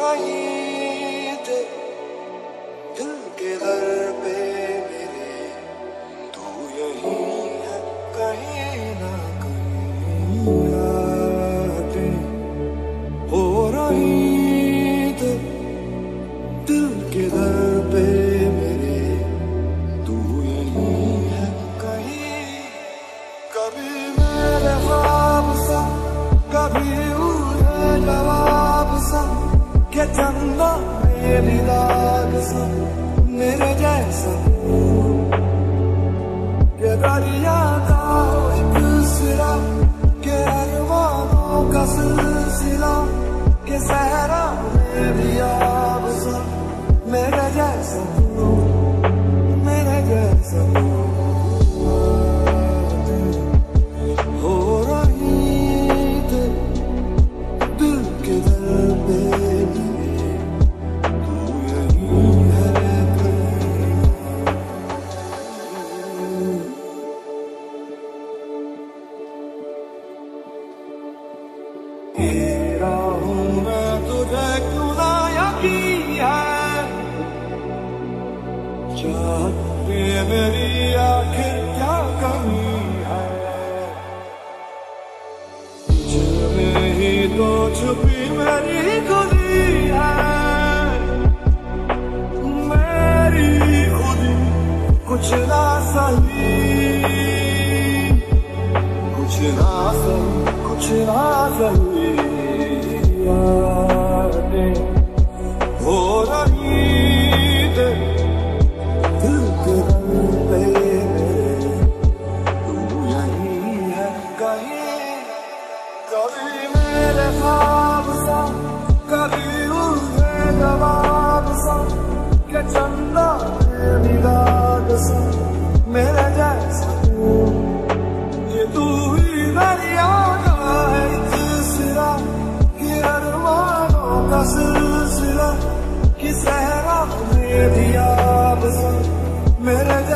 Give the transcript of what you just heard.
कहीं थे दिल के दर पे मेरे, तू यहीं है कहीं ना कहीं। यादें हो रही थे दिल के दर पे मेरे, तू यहीं है कहीं। कभी मेरे ख्वाब सा, कभी उड़े जवाब सा, के चंदा मेरी राग सा, मेरे जैसा के दरिया का एक सिरा, के अरमानों का सिलसिला, के सहरा मेरी आब सा, मेरे जैसा मेरे जैसा हो रही थे दिल के दर पे मेरे, तू यहीं है कहीं। तेरा हूँ मैं तुझे क्यों ना यकीन है, चाहत पे मेरी आखिर क्या कमी है। तुझमें ही तो छुपी मेरी खुदी है, मेरी खुदी कुछ ना सही, कुछ ना सही, कुछ ना सही। यादें हो रही थे दिल के दर पे मेरे, तू यहीं है कहीं। कभी मेरे ख्वाब सा, कभी उड़े जवाब सा, के चंदा मेरी राग सा, मेरे जैसा ये तू ही दरिया का एक सिरा, कि अरमानों का सिलसिला, कि सहरा मेरी आब सा, मेरे